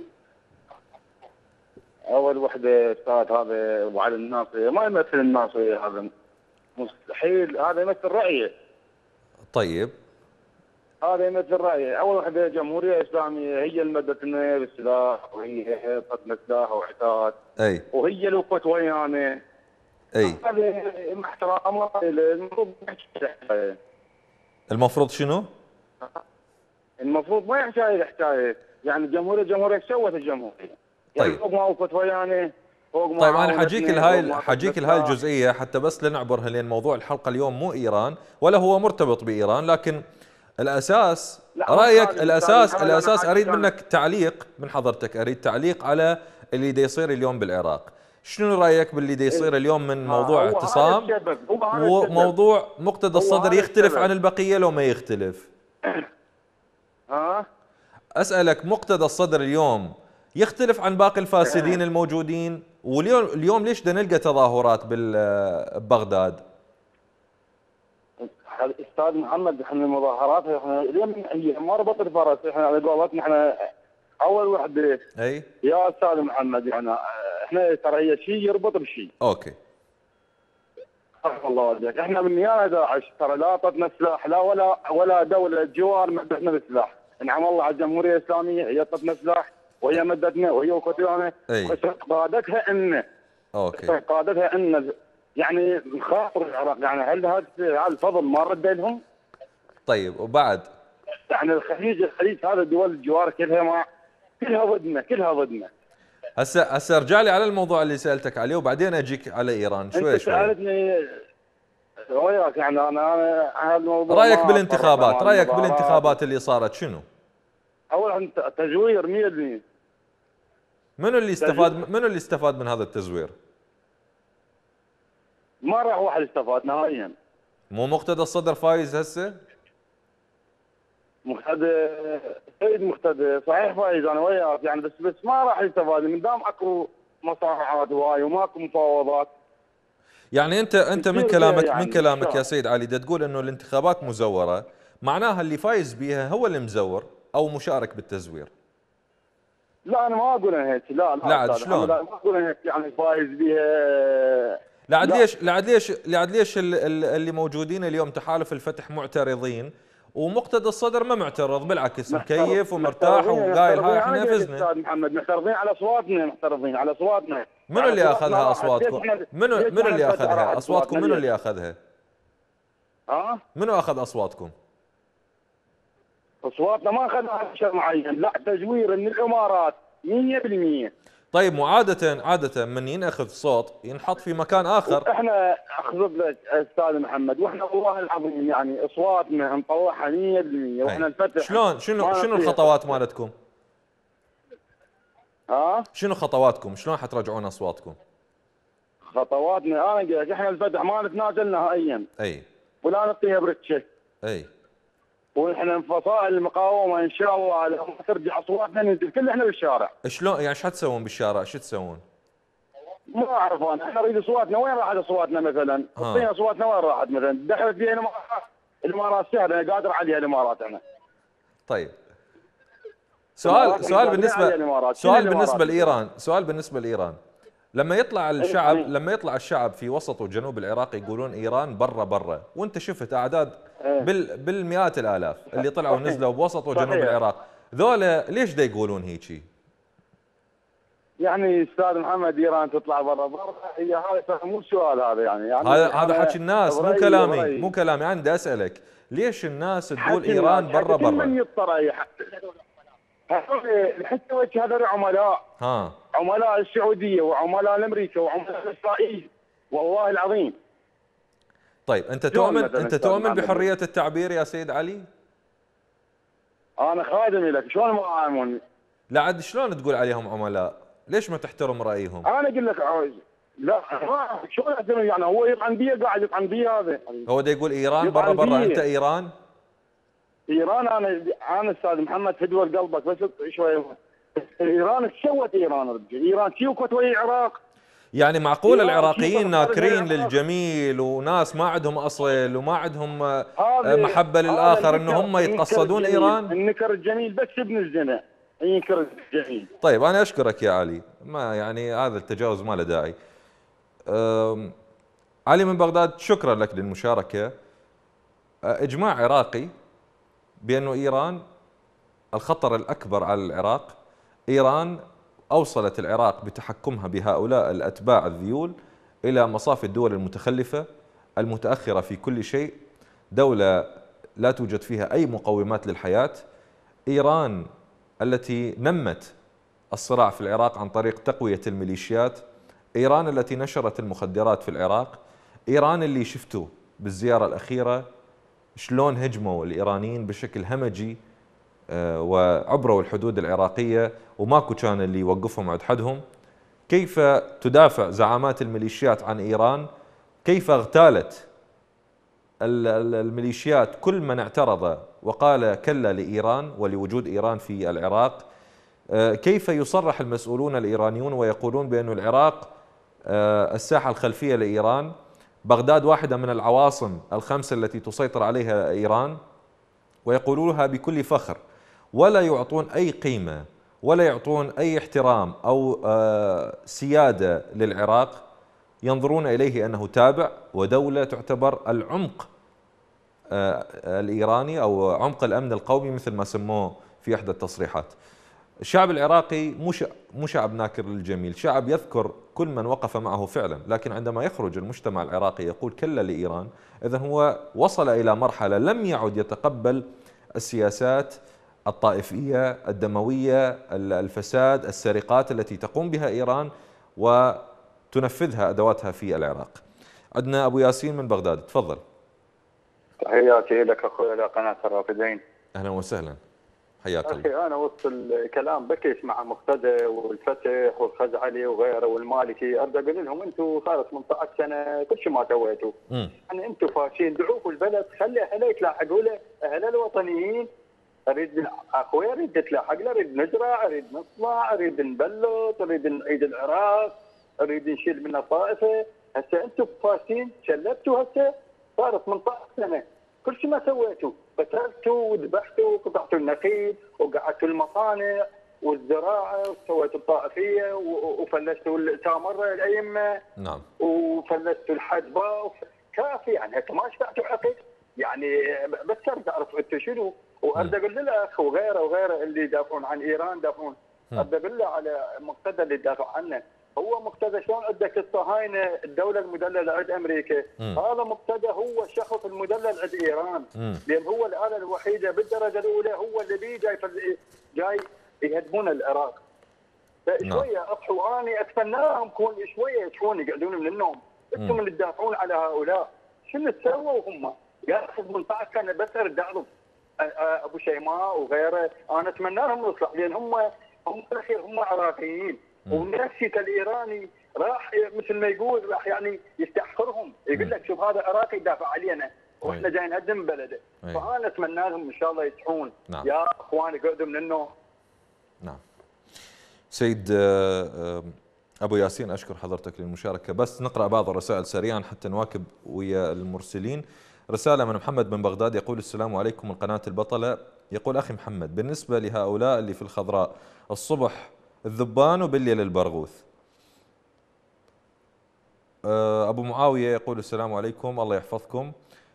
اول وحده استاذ هذا ابو علي الناصري ما يمثل الناصري، هذا مستحيل، هذا يمثل رايه. طيب هذا يمثل رايه، اول وحده جمهوريه اسلاميه هي اللي مدتنا بالسلاح وهي طتنا سلاح وعتاد. اي وهي اللي وقفت ويانا. اي هذا مع احترام المفروض ما يحكي المفروض شنو؟ المفروض ما يحكي هاي الحكايه، يعني الجمهوريه الجمهوريه ايش سوت الجمهوريه؟ يعني طيب فوق ما وقفت ويانا، فوق ما طيب انا حاجيك لهاي حاجيك لهاي الجزئيه حتى بس لنعبرها، لان موضوع الحلقه اليوم مو ايران ولا هو مرتبط بايران، لكن الاساس رايك الاساس الاساس اريد منك تعليق من حضرتك، اريد تعليق على اللي دا يصير اليوم بالعراق. شنو رايك باللي دا يصير اليوم من موضوع اعتصام وموضوع مقتدى الصدر يختلف عن البقيه لو ما يختلف؟ ها اسالك مقتدى الصدر اليوم يختلف عن باقي الفاسدين الموجودين، واليوم اليوم ليش بدنا نلقى تظاهرات ببغداد؟ استاذ محمد احنا المظاهرات احنا اليوم هي ما ربط الفرس، احنا على قولتنا احنا اول وحده. اي يا استاذ محمد يعني احنا ترى هي شيء يربط بشيء. اوكي. الله يهديك، احنا من يانا داعش ترى لا اعطتنا سلاح، لا ولا ولا دوله جوار مدتنا بالسلاح، انعم الله على الجمهوريه الاسلاميه هي اعطتنا سلاح وهي مدتنا وهي وقفت ويانا، بس قادتها ان اوكي قادتها ان يعني خاطر العراق، يعني هل هذا الفضل ما رد لهم؟ طيب وبعد يعني الخليج الخليج هذا دول الجوار كلها ما كلها ضدنا كلها ضدنا. هسه هسه ارجع لي على الموضوع اللي سالتك عليه وبعدين اجيك على ايران شوي انت شوي. سالتني وياك يعني انا انا هذا الموضوع رايك بالانتخابات، رايك بالانتخابات اللي صارت شنو؟ اولا تزوير مية بالمية. منو اللي استفاد منو اللي استفاد من هذا التزوير؟ ما راح واحد استفاد نهائيا. مو مقتدى الصدر فايز هسه؟ مقتدى سيد مقتدى صحيح فايز انا وياك يعني، بس بس ما راح يستفاد من دام اكو مصارعات وهاي وماكو مفاوضات. يعني انت انت من بتصير كلامك فيها يعني من كلامك يا الشغل. سيد علي دا تقول انه الانتخابات مزوره، معناها اللي فايز بيها هو اللي مزور او مشارك بالتزوير. لا انا ما اقول هيك، لا لا لا عاد أستاذ شلون؟ محمد، أنا ما اقول هيك يعني فايز بيها. لا عاد لا. ليش لا عاد ليش لا عاد ليش ال- ال- اللي موجودين اليوم تحالف الفتح معترضين ومقتدى الصدر ما معترض، بالعكس مكيف ومرتاح وقايل هاي احنا فزنا. استاذ محمد محترضين على اصواتنا، محترضين على اصواتنا. منو اللي اخذها اصواتكم؟ منو منو اللي اخذها؟ اصواتكم منو اللي اخذها؟ ها؟ منو اخذ اصواتكم؟ اصواتنا ما اخذنا شيء معين، لا تزوير من الامارات مية بالمية. طيب مو عادة عادة من ينأخذ صوت ينحط في مكان اخر. احنا اخذ لك استاذ محمد، واحنا والله العظيم يعني اصواتنا نطلعها مية بالمية واحنا الفتح. شلون شنو شنو الخطوات مالتكم؟ ها؟ شنو خطواتكم؟ شلون حترجعون اصواتكم؟ خطواتنا انا اقول لك احنا الفتح ما نتنازل نهائيا. اي. ولا نعطيها برتشه. اي. ونحن فصائل المقاومه ان شاء الله لما ترجع اصواتنا ننزل كل احنا بالشارع. شلون يعني ايش حتسوون بالشارع؟ شو تسوون؟ ما اعرف انا، احنا نريد اصواتنا، وين راحت اصواتنا مثلا؟ اعطينا اصواتنا وين راحت مثلا؟ دخلت فيها الامارات، الامارات سهله قادر عليها الامارات احنا. طيب. سؤال سؤال بالنسبه سؤال بالنسبه لايران، سؤال بالنسبه لايران. لما يطلع الشعب لما يطلع الشعب في وسط وجنوب العراق يقولون ايران برا برا، وانت شفت اعداد بال بالمئات الالاف اللي طلعوا ونزلوا بوسط وجنوب العراق، ذولا ليش دا يقولون هيجي؟ يعني استاذ محمد ايران تطلع برا برا، هي هذا مو السؤال هذا يعني, يعني هذا هذا حكي الناس مو كلامي مو كلامي انا بدي اسالك ليش الناس تقول ايران برا برا؟ من يضطر حتى وجه هذول عملاء ها عملاء السعوديه وعملاء الامريكا وعملاء اسرائيل والله العظيم. طيب انت تؤمن انت تؤمن بحريه التعبير يا سيد علي؟ انا خادم لك، شلون ما امن؟ لا عاد شلون تقول عليهم عملاء؟ ليش ما تحترم رايهم؟ انا اقول لك عاوز لا ما شلون احترم يعني هو يطعن بي قاعد يطعن بي هذا. هو دا يقول ايران برا برا، انت ايران؟ ايران انا انا استاذ محمد تدور قلبك بس شوي. ايران ايش سوت ايران رجل؟ ايران شوكت ويا العراق. يعني معقول العراقيين ناكرين للجميل وناس ما عندهم اصل وما عندهم محبه للاخر ان هم يتقصدون ايران؟ النكر الجميل بس ابن الزنا ينكر الجميل. طيب انا اشكرك يا علي، ما يعني هذا التجاوز ما له داعي. علي من بغداد شكرا لك للمشاركه. اجماع عراقي بأنه إيران الخطر الأكبر على العراق. إيران أوصلت العراق بتحكمها بهؤلاء الأتباع الذيول إلى مصاف الدول المتخلفة المتأخرة في كل شيء، دولة لا توجد فيها أي مقومات للحياة. إيران التي نمت الصراع في العراق عن طريق تقوية الميليشيات، إيران التي نشرت المخدرات في العراق، إيران اللي شفتوا بالزيارة الأخيرة شلون هجموا الإيرانيين بشكل همجي وعبروا الحدود العراقية وماكو كان اللي يوقفهم عند حدهم. كيف تدافع زعامات الميليشيات عن إيران، كيف اغتالت الميليشيات كل من اعترض وقال كلا لإيران ولوجود إيران في العراق. كيف يصرح المسؤولون الإيرانيون ويقولون بأن العراق الساحة الخلفية لإيران، بغداد واحدة من العواصم الخمسة التي تسيطر عليها إيران، ويقولونها بكل فخر ولا يعطون أي قيمة ولا يعطون أي احترام أو سيادة للعراق، ينظرون إليه أنه تابع ودولة تعتبر العمق الإيراني أو عمق الأمن القومي مثل ما سموه في إحدى التصريحات. الشعب العراقي مو شعب ناكر للجميل، شعب يذكر كل من وقف معه فعلا، لكن عندما يخرج المجتمع العراقي يقول كلا لإيران، إذا هو وصل إلى مرحلة لم يعد يتقبل السياسات الطائفية الدموية، الفساد، السرقات التي تقوم بها إيران وتنفذها أدواتها في العراق. عندنا أبو ياسين من بغداد، تفضل. تحياتي لك أخوي إلى قناة الرافدين. أهلا وسهلا، حياك الله. أخي أنا وسط الكلام بكيش مع مقتدى والفتح والخزعلي وغيره والمالكي، أرجع أقول لهم أنتم صارت ثمانية عشر سنة كل شيء ما سويتوا. يعني أنتم فاشين، دعوكم البلد، خلي أهلك يتلاحقوا له، أهل الوطنيين اريد اخوي اريد نتلاحق له، اريد نزرع، اريد نصنع، اريد نبلط، اريد نعيد العراق، اريد نشيل منه طائفه. هسه انتم فاسين شلبتوا، هسه صار ثمانية عشر سنه كل شيء ما سويتوا، قتلتوا وذبحتوا وقطعتوا النخيل وقعدتوا المصانع والزراعه وسويتوا الطائفيه وفلستوا التامره الائمه. نعم. وفلستوا الحدبه، كافي يعني هيك ما شفعتوا عقد يعني. بس اريد اعرف انتم شنو، واريد اقول للاخ وغيره وغيره اللي يدافعون عن ايران يدافعون، اريد اقول له على مقتدى اللي يدافع عنه. هو مقتدى شلون عندك الصهاينه الدوله المدلله عند امريكا، مم. هذا مقتدى هو الشخص المدلل عند ايران، مم. لان هو الاله الوحيده بالدرجه الاولى، هو اللي بيه جاي جاي يهدمون العراق. فشويه اضحوا، اني اتمناهم كون شويه يصحون يقعدون من النوم. انتم اللي تدافعون على هؤلاء شنو سووا هم؟ يا اخي ثمانية عشر سنه بس ارد اعرف ابو شيماء وغيره، انا اتمنى لهم يصلح، لان هم هم بالاخير هم عراقيين، ونفسيه الايراني راح مثل ما يقول راح يعني يستحقرهم، يقول لك شوف هذا عراقي يدافع علينا واحنا جايين نهدم بلده. فانا اتمنى لهم ان شاء الله يصحون. نعم. يا اخواني قعدوا من النوم. نعم. سيد ابو ياسين، اشكر حضرتك للمشاركه. بس نقرا بعض الرسائل سريعا حتى نواكب ويا المرسلين. رساله من محمد من بغداد يقول: السلام عليكم من قناه البطله. يقول: اخي محمد، بالنسبه لهؤلاء اللي في الخضراء الصبح الذبان وبالليل البرغوث. ابو معاويه يقول: السلام عليكم الله يحفظكم.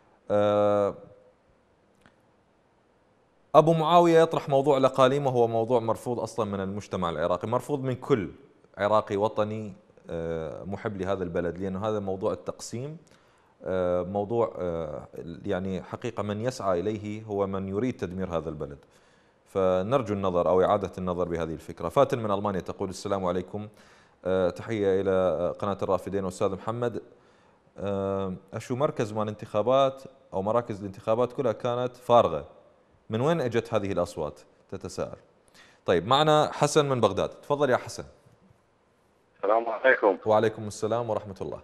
ابو معاويه يطرح موضوع الاقاليم، وهو موضوع مرفوض اصلا من المجتمع العراقي، مرفوض من كل عراقي وطني محب لهذا البلد، لانه هذا موضوع التقسيم موضوع يعني حقيقه من يسعى اليه هو من يريد تدمير هذا البلد. فنرجو النظر او اعاده النظر بهذه الفكره. فاتن من المانيا تقول: السلام عليكم، تحيه الى قناه الرافدين واستاذ محمد. اشو مركز مال الانتخابات او مراكز الانتخابات كلها كانت فارغه، من وين اجت هذه الاصوات؟ تتساءل. طيب معنا حسن من بغداد، تفضل يا حسن. السلام عليكم. وعليكم السلام ورحمه الله.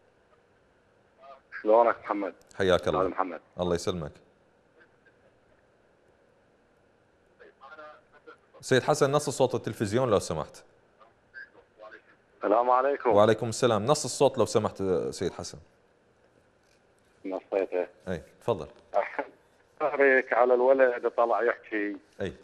شلونك محمد؟ حياك الله. محمد. الله يسلمك. سيد حسن، نص صوت التلفزيون لو سمحت. السلام عليكم. وعليكم السلام، نص الصوت لو سمحت سيد حسن. نصيته. اي تفضل. رايك على الولد طلع يحكي. اي.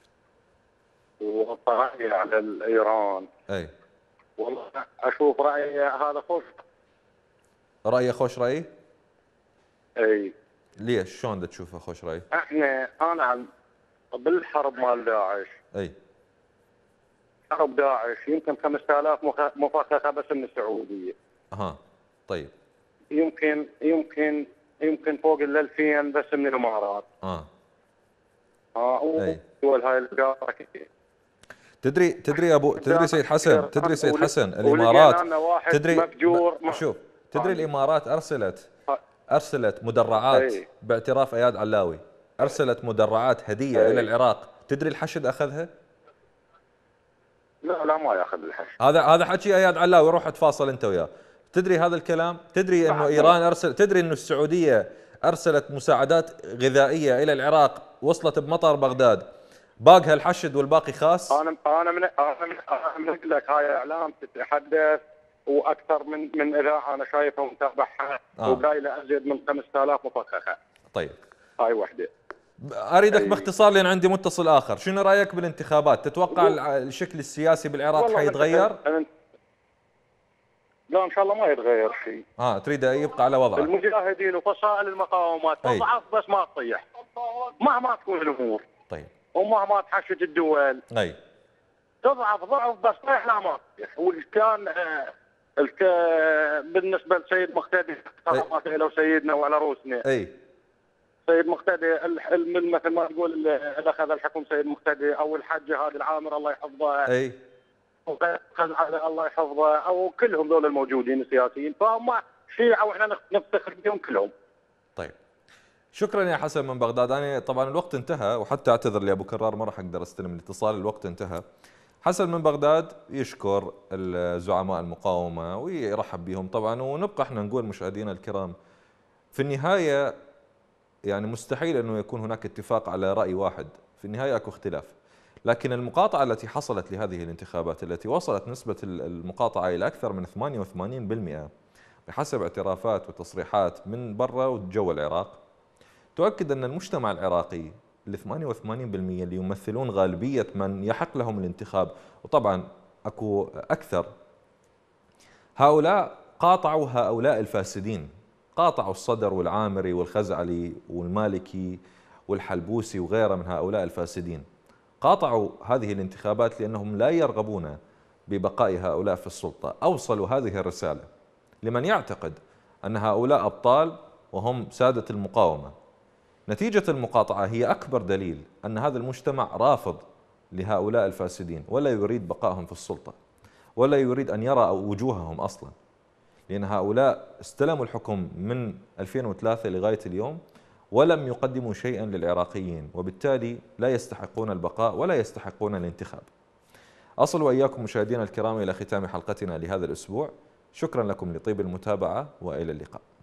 ورايي على ايران. اي. والله اشوف رايي هذا خوش. رايه خوش راي؟ اي. ليش؟ شلون بدك تشوفه خوش راي؟ احنا انا بالحرب مال داعش. اي. حرب داعش يمكن خمسة آلاف مفخخه بس من السعوديه. اها. طيب. يمكن يمكن يمكن فوق ال ألفين بس من الامارات. اه. اه. اي. دول هاي الجاره. تدري تدري ابو تدري سيد حسن تدري سيد حسن الامارات تدري مفجور. شوف تدري الامارات ارسلت ارسلت مدرعات أي. باعتراف اياد علاوي، ارسلت مدرعات هديه أي. الى العراق. تدري الحشد اخذها؟ لا لا ما ياخذ الحشد. هذا هذا حكي اياد علاوي، روح تفاصل انت وياه. تدري هذا الكلام؟ تدري انه ايران ارسل تدري انه السعوديه ارسلت مساعدات غذائيه الى العراق وصلت بمطار بغداد، باقها الحشد والباقي خاص؟ انا انا من انا من انا من اقول لك هاي اعلام تتحدث واكثر من من اذاعه انا شايفها ومتابعها. آه. وقايله ازيد من خمسة آلاف مفخخه. طيب. هاي وحده. اريدك أي. باختصار لان عندي متصل اخر، شنو رايك بالانتخابات؟ تتوقع الشكل السياسي بالعراق حيتغير؟ أنا... لا ان شاء الله ما يتغير شيء. اه تريد يبقى على وضعه. المجاهدين وفصائل المقاومات تضعف بس ما تطيح مهما تكون الامور. طيب. ومهما تحشد الدول. اي. تضعف ضعف بس طيح لا ما تطيح. والكان آه الك... بالنسبه لسيد مقتدي احتراماتي له سيدنا وعلى روسنا. اي. سيد مقتدي ال... مثل ما تقول اللي اخذ الحكم سيد مقتدي او الحجه هذه العامر الله يحفظها. اي. الله يحفظه او كلهم ذول الموجودين السياسيين فهم شيعه واحنا نفتخر بهم كلهم. طيب. شكرا يا حسن من بغداد. انا طبعا الوقت انتهى وحتى اعتذر لابو كرار ما راح اقدر استلم الاتصال، الوقت انتهى. حسن من بغداد يشكر الزعماء المقاومه ويرحب بهم طبعا، ونبقى احنا نقول مشاهدينا الكرام في النهايه يعني مستحيل انه يكون هناك اتفاق على راي واحد في النهاية أكو اختلاف. لكن المقاطعة التي حصلت لهذه الانتخابات التي وصلت نسبة المقاطعة إلى أكثر من ثمانية وثمانين بالمئة بحسب اعترافات وتصريحات من برا وجو العراق، تؤكد أن المجتمع العراقي ال ثمانية وثمانين بالمئة اللي يمثلون غالبية من يحق لهم الانتخاب، وطبعا أكو أكثر، هؤلاء قاطعوا هؤلاء الفاسدين، قاطعوا الصدر والعامري والخزعلي والمالكي والحلبوسي وغيره من هؤلاء الفاسدين. قاطعوا هذه الانتخابات لأنهم لا يرغبون ببقاء هؤلاء في السلطة. أوصلوا هذه الرسالة لمن يعتقد أن هؤلاء أبطال وهم سادة المقاومة. نتيجة المقاطعة هي أكبر دليل أن هذا المجتمع رافض لهؤلاء الفاسدين ولا يريد بقائهم في السلطة ولا يريد أن يرى وجوههم أصلا، لأن هؤلاء استلموا الحكم من ألفين وثلاثة لغاية اليوم ولم يقدموا شيئا للعراقيين، وبالتالي لا يستحقون البقاء ولا يستحقون الانتخاب. أصل وإياكم مشاهدينا الكرام إلى ختام حلقتنا لهذا الأسبوع. شكرا لكم لطيب المتابعة وإلى اللقاء.